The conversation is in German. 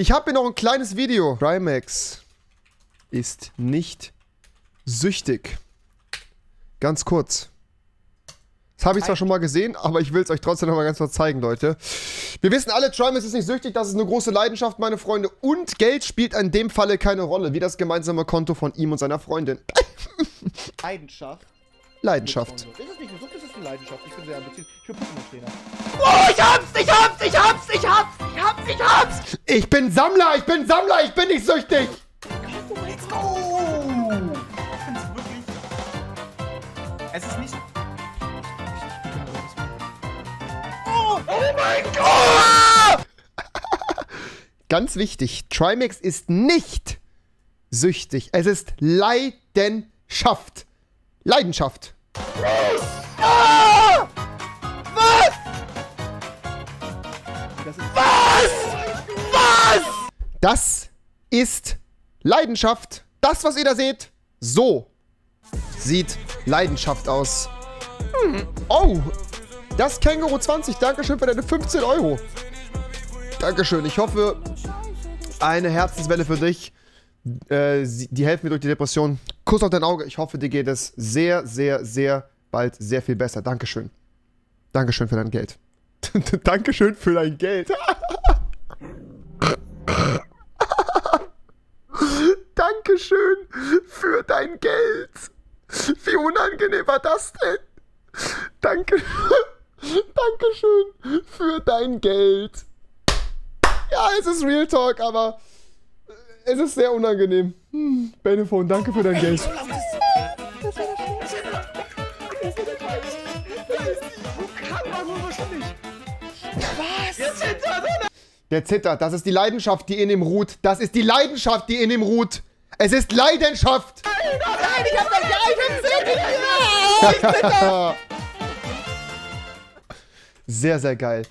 Ich habe hier noch ein kleines Video. Trimax ist nicht süchtig. Ganz kurz. Das habe ich zwar schon mal gesehen, aber ich will es euch trotzdem noch mal ganz kurz zeigen, Leute. Wir wissen alle, Trimax ist nicht süchtig, das ist eine große Leidenschaft, meine Freunde. Und Geld spielt in dem Falle keine Rolle, wie das gemeinsame Konto von ihm und seiner Freundin. Leidenschaft. Leidenschaft. Das ist nicht eine Sucht, das ist eine Leidenschaft. Ich bin sehr ambitioniert. Ich bin Pokémon-Trainer. Oh, ich hab's! Ich bin Sammler, ich bin nicht süchtig. Let's go! Kannst du wirklich... Es ist nicht... Oh mein Gott! Ganz wichtig, Trimax ist nicht süchtig. Es ist Leidenschaft. Leidenschaft. Ah! Was? Das ist Was? Das ist Leidenschaft. Das, was ihr da seht, so sieht Leidenschaft aus. Oh, das Känguru 20. Dankeschön für deine 15 Euro. Dankeschön. Ich hoffe, eine Herzenswelle für dich. Die helfen mir durch die Depression. Kuss auf dein Auge. Ich hoffe, dir geht es sehr, sehr, sehr bald sehr viel besser. Dankeschön. Dankeschön für dein Geld. Dankeschön für dein Geld. Dankeschön für dein Geld. Wie unangenehm war das denn? Dankeschön für dein Geld. Ja, es ist Real Talk, aber es ist sehr unangenehm. Benefone, danke für dein Geld. Der zittert. Das ist die Leidenschaft, die in ihm ruht. Das ist die Leidenschaft, die in ihm ruht. Es ist Leidenschaft. Nein, ich hab das Geld! Sehr, sehr geil.